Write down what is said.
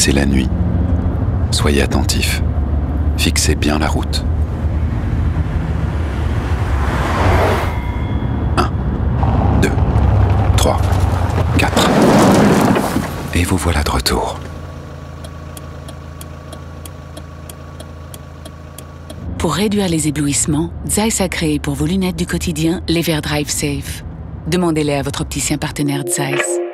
c'est la nuit. Soyez attentifs. Fixez bien la route. 1, 2, 3, 4. Et vous voilà de retour. Pour réduire les éblouissements, Zeiss a créé pour vos lunettes du quotidien les verres Drive Safe. Demandez-les à votre opticien partenaire Zeiss.